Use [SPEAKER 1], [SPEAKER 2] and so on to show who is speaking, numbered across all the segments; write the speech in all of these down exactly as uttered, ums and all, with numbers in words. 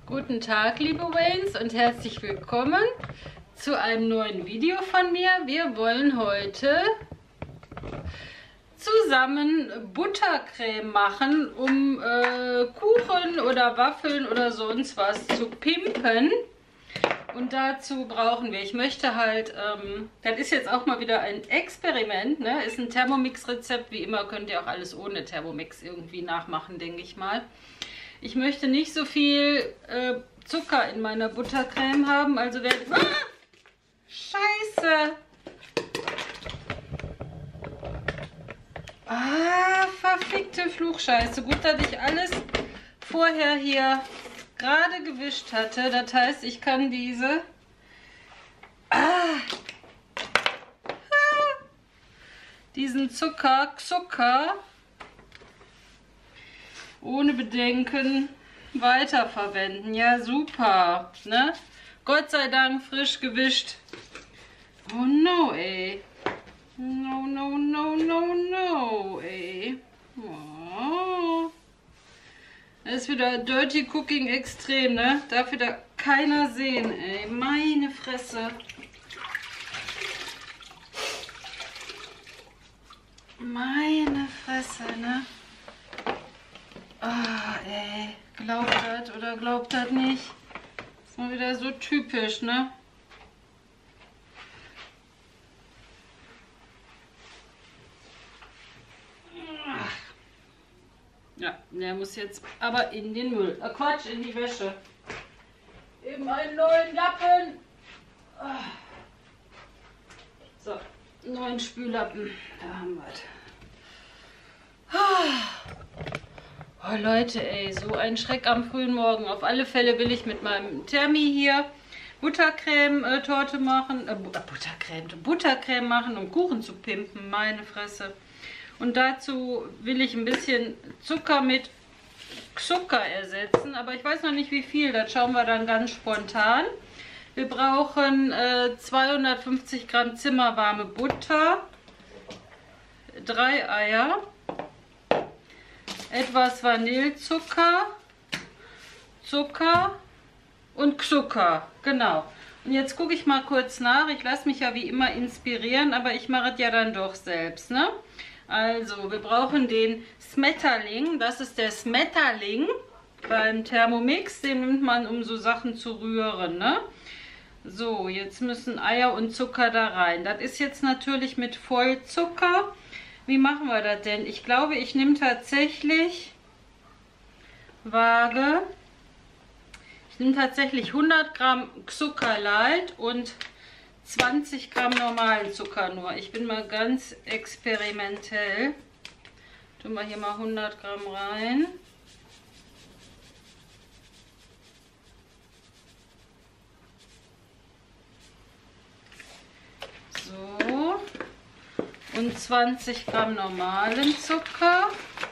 [SPEAKER 1] Guten Tag, liebe Waynes, und herzlich willkommen zu einem neuen Video von mir. Wir wollen heute zusammen Buttercreme machen, um äh, Kuchen oder Waffeln oder sonst was zu pimpen. Und dazu brauchen wir, ich möchte halt, ähm, das ist jetzt auch mal wieder ein Experiment, ne? Ist ein Thermomix-Rezept, wie immer könnt ihr auch alles ohne Thermomix irgendwie nachmachen, denke ich mal. Ich möchte nicht so viel äh, Zucker in meiner Buttercreme haben, also werde ich... Ah! Scheiße! Ah, verfickte Fluchscheiße. Gut, dass ich alles vorher hier gerade gewischt hatte. Das heißt, ich kann diese... Ah! Ah! Diesen Zucker, Zucker... ohne Bedenken weiterverwenden. Ja, super, ne? Gott sei Dank frisch gewischt. Oh no, ey. No, no, no, no, no, ey. Oh. Das ist wieder Dirty Cooking extrem, ne? Darf wieder keiner sehen, ey. Meine Fresse. Meine Fresse, ne? Ah, ey, glaubt das oder glaubt das nicht? Ist mal wieder so typisch, ne? Ja, der muss jetzt aber in den Müll. Ah, Quatsch, in die Wäsche. Eben einen neuen Lappen. So, neuen Spüllappen. Da haben wir es. Oh Leute, ey, so ein Schreck am frühen Morgen. Auf alle Fälle will ich mit meinem Thermi hier Buttercreme-Torte äh, machen. Äh, Buttercreme, Buttercreme machen, um Kuchen zu pimpen. Meine Fresse. Und dazu will ich ein bisschen Zucker mit Zucker ersetzen. Aber ich weiß noch nicht wie viel. Das schauen wir dann ganz spontan. Wir brauchen äh, zweihundertfünfzig Gramm zimmerwarme Butter. Drei Eier. Etwas Vanillezucker, Zucker und Zucker, genau. Und jetzt gucke ich mal kurz nach. Ich lasse mich ja wie immer inspirieren, aber ich mache es ja dann doch selbst, ne? Also, wir brauchen den Smetterling. Das ist der Smetterling beim Thermomix. Den nimmt man, um so Sachen zu rühren, ne? So, jetzt müssen Eier und Zucker da rein. Das ist jetzt natürlich mit Vollzucker. Wie machen wir das denn? Ich glaube, ich nehme tatsächlich Waage. Ich nehme tatsächlich hundert Gramm Zucker Light und zwanzig Gramm normalen Zucker nur. Ich bin mal ganz experimentell. Tun wir hier mal hundert Gramm rein. So. Und zwanzig Gramm normalen Zucker.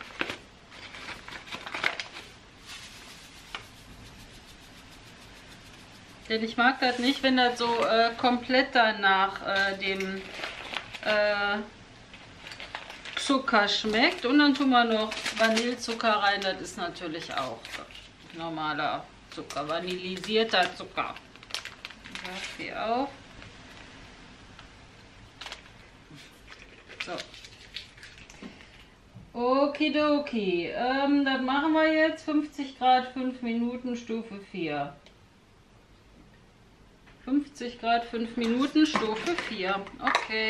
[SPEAKER 1] Denn ich mag das nicht, wenn das so äh, komplett danach äh, dem äh, Zucker schmeckt. Und dann tun wir noch Vanillezucker rein. Das ist natürlich auch normaler Zucker, vanillisierter Zucker. Ich hier auf. So. Okidoki. Ähm, das machen wir jetzt. fünfzig Grad, fünf Minuten, Stufe vier. fünfzig Grad, fünf Minuten, Stufe vier. Okay.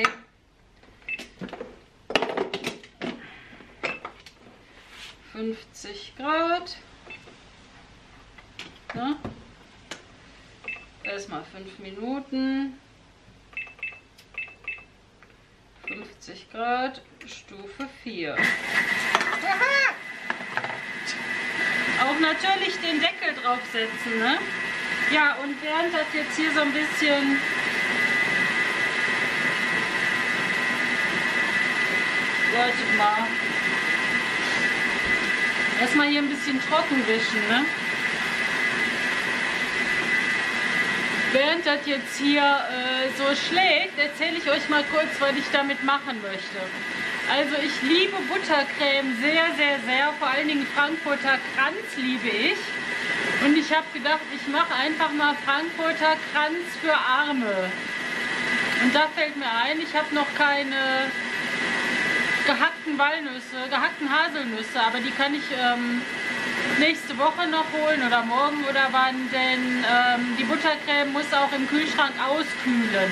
[SPEAKER 1] fünfzig Grad. Na? Erstmal fünf Minuten. fünfzig Grad, Stufe vier. Auch natürlich den Deckel draufsetzen, ne? Ja, und während das jetzt hier so ein bisschen wartet mal. Erstmal hier ein bisschen trocken wischen, ne? Während das jetzt hier äh, so schlägt, erzähle ich euch mal kurz, was ich damit machen möchte. Also ich liebe Buttercreme sehr, sehr, sehr. Vor allen Dingen Frankfurter Kranz liebe ich. Und ich ich habe gedacht, ich mache einfach mal Frankfurter Kranz für Arme. Und da fällt mir ein, ich habe noch keine gehackten Walnüsse, gehackten Haselnüsse, aber die kann ich ähm, nächste Woche noch holen oder morgen oder wann, denn ähm, die Buttercreme muss auch im Kühlschrank auskühlen.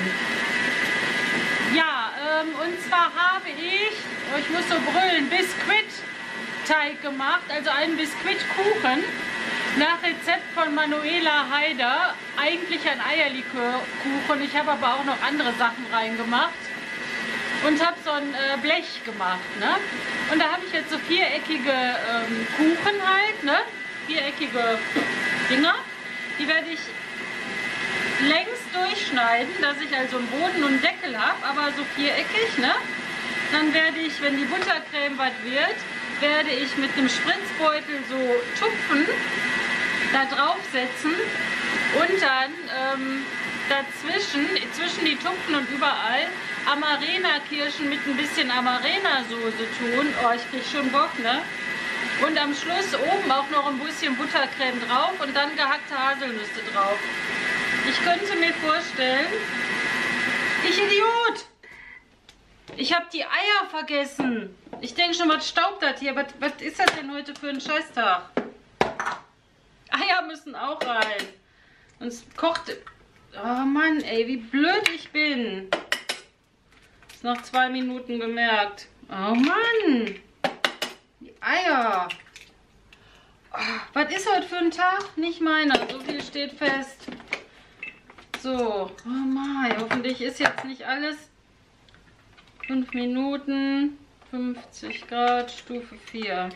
[SPEAKER 1] Ja, ähm, und zwar habe ich, oh, ich muss so brüllen, Biskuitteig gemacht, also einen Biskuitkuchen nach Rezept von Manuela Haider. Eigentlich ein Eierlikörkuchen, ich habe aber auch noch andere Sachen reingemacht und habe so ein äh, Blech gemacht, ne? Und da habe ich jetzt so viereckige ähm, Kuchen halt, ne? Viereckige Dinger, die werde ich längs durchschneiden, dass ich also einen Boden und einen Deckel habe, aber so viereckig, ne? Dann werde ich, wenn die Buttercreme was wird, werde ich mit einem Spritzbeutel so tupfen, da draufsetzen und dann ähm, dazwischen, zwischen die Tupfen und überall Amarena-Kirschen mit ein bisschen Amarena-Soße tun. Oh, ich krieg schon Bock, ne? Und am Schluss oben auch noch ein bisschen Buttercreme drauf und dann gehackte Haselnüsse drauf. Ich könnte mir vorstellen, ich Idiot! Ich habe die Eier vergessen. Ich denke schon, was staubt das hier? Was, was ist das denn heute für ein Scheißtag? Eier müssen auch rein. Sonst kocht... Oh Mann, ey, wie blöd ich bin. Ist nach zwei Minuten gemerkt. Oh Mann. Die Eier. Oh, was ist heute für ein Tag? Nicht meiner. So viel steht fest. So. Oh Mann, hoffentlich ist jetzt nicht alles... fünf Minuten, fünfzig Grad, Stufe vier.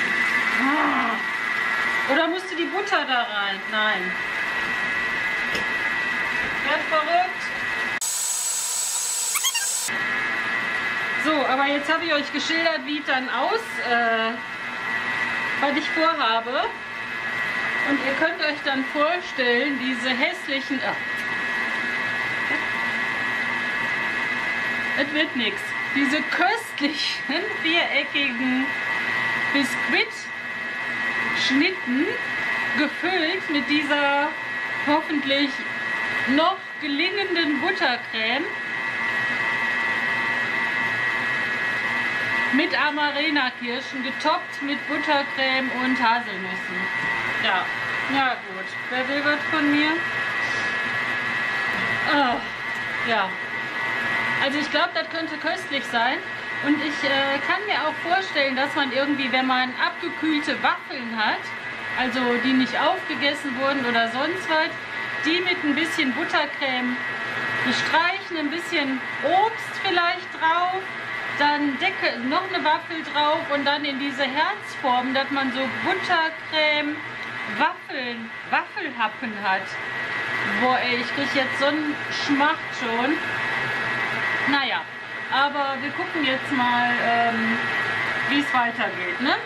[SPEAKER 1] Ah. Oder musste die Butter da rein? Nein. Werd verrückt. So, aber jetzt habe ich euch geschildert, wie es dann aus, äh, was ich vorhabe. Und ihr könnt euch dann vorstellen, diese hässlichen... Ah. Es wird nichts. Diese köstlichen viereckigen Biskuitschnitten gefüllt mit dieser hoffentlich noch gelingenden Buttercreme mit Amarena-Kirschen, getoppt mit Buttercreme und Haselnüssen. Ja, ja gut. Wer will was von mir? Oh, ja. Also ich glaube, das könnte köstlich sein. Und ich äh, kann mir auch vorstellen, dass man irgendwie, wenn man abgekühlte Waffeln hat, also die nicht aufgegessen wurden oder sonst was, die mit ein bisschen Buttercreme bestreichen, ein bisschen Obst vielleicht drauf, dann Deckel, noch eine Waffel drauf und dann in diese Herzform, dass man so Buttercreme Waffeln, Waffelhappen hat. Boah ey, ich kriege jetzt so einen Schmacht schon. Naja, aber wir gucken jetzt mal, ähm, wie es weitergeht, ne?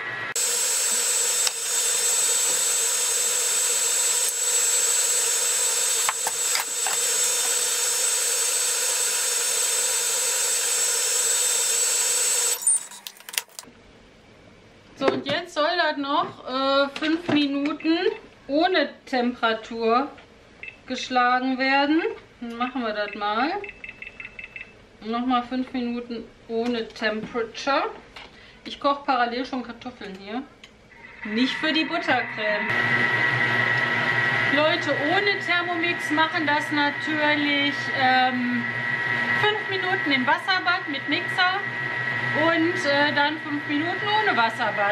[SPEAKER 1] So, und jetzt soll das noch äh, fünf Minuten ohne Temperatur geschlagen werden. Dann machen wir das mal. Nochmal fünf Minuten ohne Temperature. Ich koche parallel schon Kartoffeln hier. Nicht für die Buttercreme. Leute ohne Thermomix machen das natürlich ähm, fünf Minuten im Wasserbad mit Mixer und äh, dann fünf Minuten ohne Wasserbad.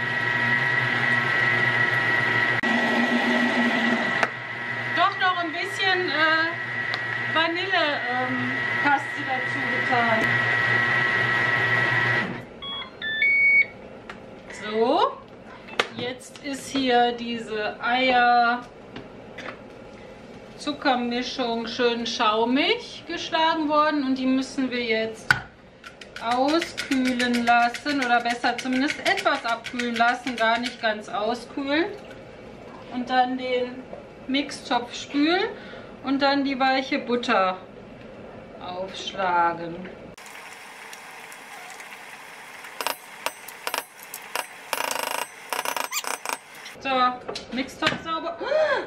[SPEAKER 1] Doch noch ein bisschen äh, Vanillepaste ähm, dazu getan. So, jetzt ist hier diese Eier Zuckermischung schön schaumig geschlagen worden und die müssen wir jetzt auskühlen lassen oder besser zumindest etwas abkühlen lassen, gar nicht ganz auskühlen. Und dann den Mixtopf spülen und dann die weiche Butter aufschlagen. So, Mixtopf sauber.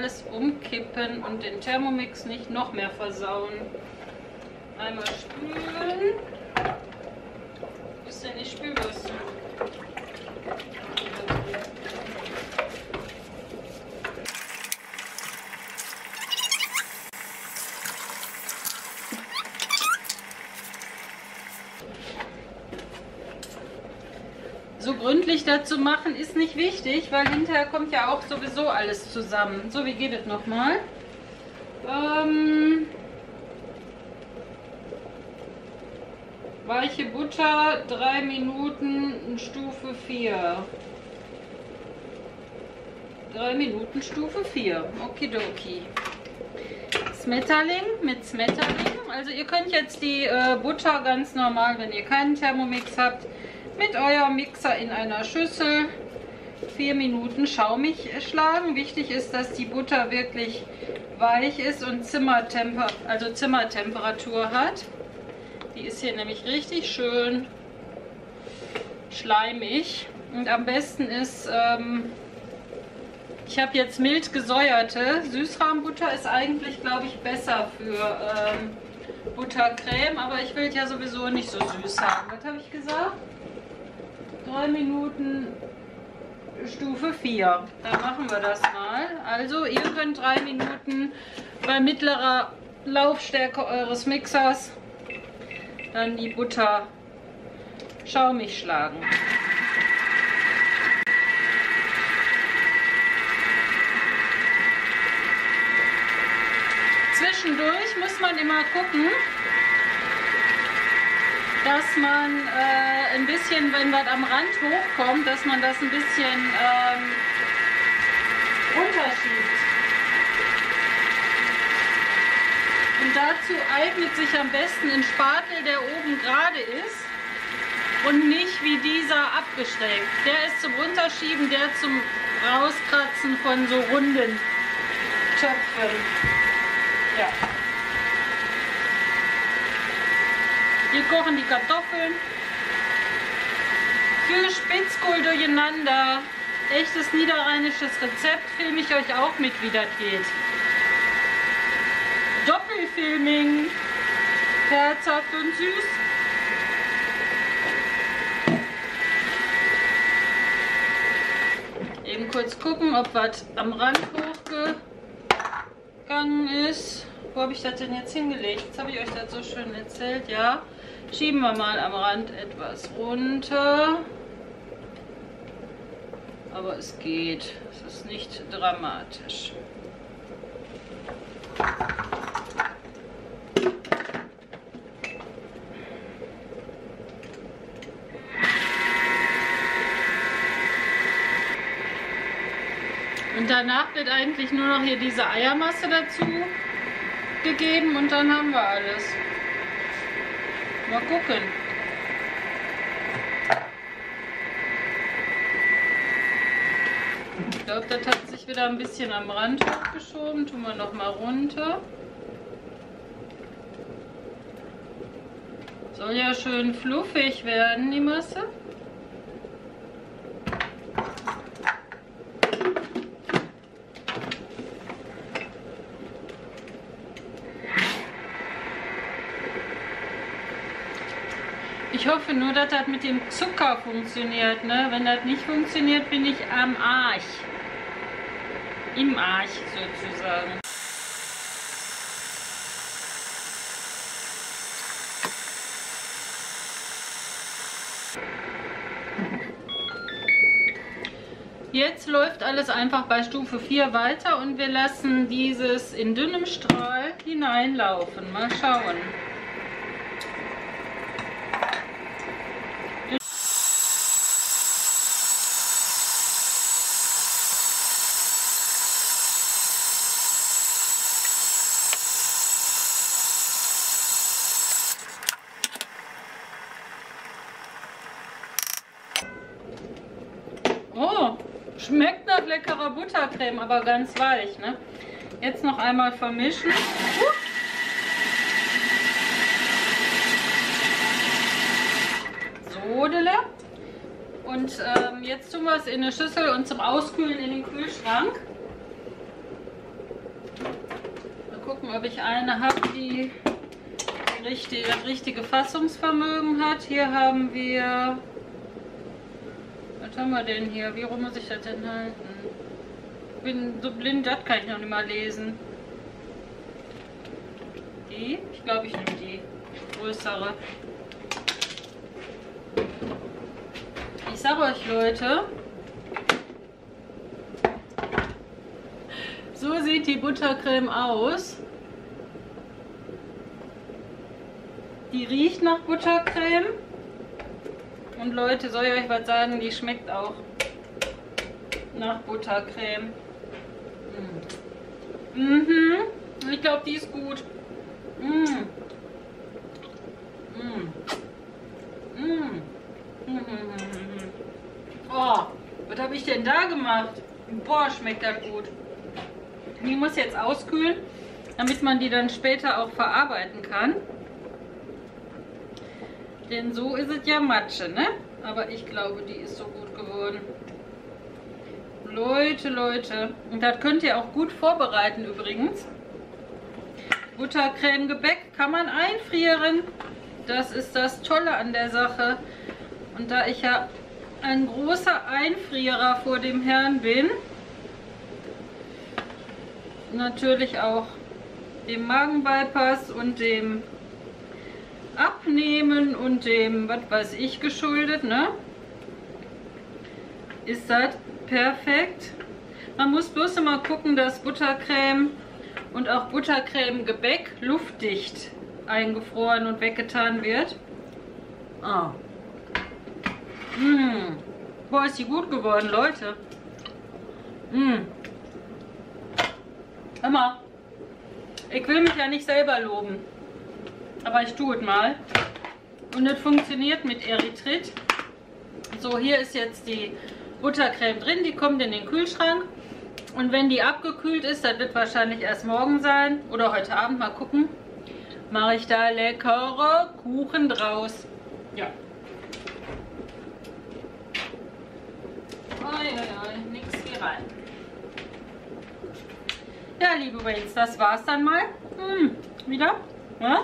[SPEAKER 1] alles umkippen und den Thermomix nicht noch mehr versauen. Einmal spülen. Wo ist denn die Spülbürste? So gründlich dazu machen ist nicht wichtig, weil hinterher kommt ja auch sowieso alles zusammen. So, wie geht es nochmal? Ähm, weiche Butter, drei Minuten, Stufe vier. drei Minuten, Stufe vier. Okidoki. Smetterling mit Smetterling. Also ihr könnt jetzt die äh, Butter ganz normal, wenn ihr keinen Thermomix habt, mit eurem Mixer in einer Schüssel vier Minuten schaumig schlagen. Wichtig ist, dass die Butter wirklich weich ist und Zimmertemper also Zimmertemperatur hat. Die ist hier nämlich richtig schön schleimig. Und am besten ist, ähm, ich habe jetzt mild gesäuerte. Süßrahmbutter ist eigentlich, glaube ich, besser für ähm, Buttercreme, aber ich will ja sowieso nicht so süß haben. Was habe ich gesagt? drei Minuten, Stufe vier. Da machen wir das mal. Also ihr könnt drei Minuten bei mittlerer Laufstärke eures Mixers dann die Butter schaumig schlagen. Zwischendurch muss man immer gucken, dass man äh, ein bisschen, wenn was am Rand hochkommt, dass man das ein bisschen ähm, runterschiebt. Und dazu eignet sich am besten ein Spatel, der oben gerade ist und nicht wie dieser abgesteckt. Der ist zum Runterschieben, der zum Rauskratzen von so runden Töpfen. Ja. Hier kochen die Kartoffeln. Für Spitzkohl durcheinander. Echtes niederrheinisches Rezept. Filme ich euch auch mit, wie das geht. Doppelfilming. Herzhaft und süß. Eben kurz gucken, ob was am Rand hochgegangen ist. Wo habe ich das denn jetzt hingelegt? Jetzt habe ich euch das so schön erzählt, ja. Schieben wir mal am Rand etwas runter. Aber es geht. Es ist nicht dramatisch. Und danach wird eigentlich nur noch hier diese Eiermasse dazu gegeben und dann haben wir alles. Mal gucken. Ich glaube, das hat sich wieder ein bisschen am Rand hochgeschoben. Tun wir noch mal runter. Soll ja schön fluffig werden, die Masse. Ich hoffe nur, dass das mit dem Zucker funktioniert. Ne? Wenn das nicht funktioniert, bin ich am Arsch. Im Arsch sozusagen. Jetzt läuft alles einfach bei Stufe vier weiter und wir lassen dieses in dünnem Strahl hineinlaufen. Mal schauen. Oh, schmeckt nach leckerer Buttercreme, aber ganz weich, ne? Jetzt noch einmal vermischen. So, und ähm, jetzt tun wir es in eine Schüssel und zum Auskühlen in den Kühlschrank. gucken, ob ich eine habe, die, die richtige, das richtige Fassungsvermögen hat. Hier haben wir... Was haben wir denn hier? Wie rum muss ich das denn halten? Ich bin so blind, das kann ich noch nicht mal lesen. Die? Ich glaube, ich nehme die größere. Ich sage euch, Leute, so sieht die Buttercreme aus. Die riecht nach Buttercreme. Und Leute, soll ich euch was sagen, die schmeckt auch nach Buttercreme. Mhm. Ich glaube, die ist gut. Mhm. Mhm. Mhm. Mhm. Oh, was habe ich denn da gemacht? Boah, schmeckt das gut. Die muss jetzt auskühlen, damit man die dann später auch verarbeiten kann. Denn so ist es ja Matsche, ne? Aber ich glaube, die ist so gut geworden. Leute, Leute. Und das könnt ihr auch gut vorbereiten übrigens. Buttercreme-Gebäck kann man einfrieren. Das ist das Tolle an der Sache. Und da ich ja ein großer Einfrierer vor dem Herrn bin, natürlich auch dem Magenbypass und dem Abnehmen und dem, was weiß ich, geschuldet, ne? Ist das perfekt. Man muss bloß immer gucken, dass Buttercreme und auch Buttercreme-Gebäck luftdicht eingefroren und weggetan wird. Ah. Mmh. Boah, ist die gut geworden, Leute. Mmh. Hör mal, ich will mich ja nicht selber loben, aber ich tue es mal. Und es funktioniert mit Erythrit. So, hier ist jetzt die Buttercreme drin, die kommt in den Kühlschrank. Und wenn die abgekühlt ist, das wird wahrscheinlich erst morgen sein oder heute Abend, mal gucken, mache ich da leckere Kuchen draus. Ja. Oi, oi, oi, nix hier rein. Ja, liebe Waynes, das war's dann mal. Hm, wieder. Ja?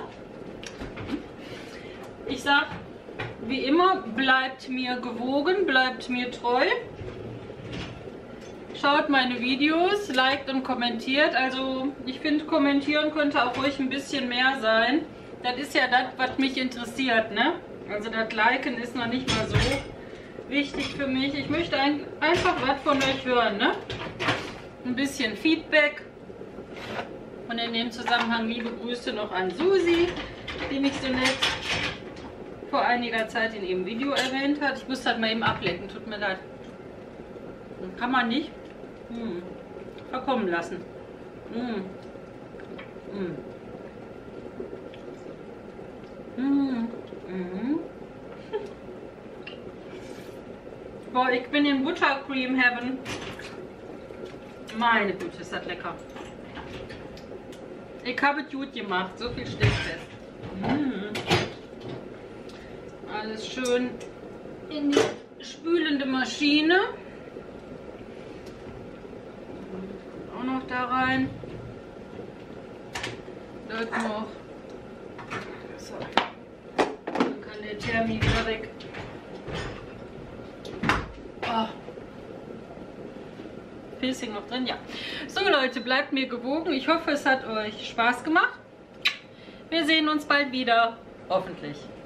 [SPEAKER 1] Ich sag, wie immer, bleibt mir gewogen, bleibt mir treu. Schaut meine Videos, liked und kommentiert. Also ich finde, kommentieren könnte auch ruhig ein bisschen mehr sein. Das ist ja das, was mich interessiert, ne? Also das Liken ist noch nicht mal so wichtig für mich. Ich möchte ein, einfach was von euch hören, ne? Ein bisschen Feedback. Und in dem Zusammenhang liebe Grüße noch an Susi, die mich so nett vor einiger Zeit in ihrem Video erwähnt hat. Ich muss halt mal eben ablenken, tut mir leid. Kann man nicht hm. verkommen lassen. Hm. Hm. Hm. Hm. Boah, ich bin in Buttercream Heaven. Meine Güte, ist das lecker. Ich habe es gut gemacht, so viel steht fest. Mmh. Alles schön in die spülende Maschine. Auch noch da rein. Das noch. So. Dann kann der Thermi wieder weg. Oh. Piercing noch drin, ja. So Leute, bleibt mir gewogen. Ich hoffe, es hat euch Spaß gemacht. Wir sehen uns bald wieder. Hoffentlich.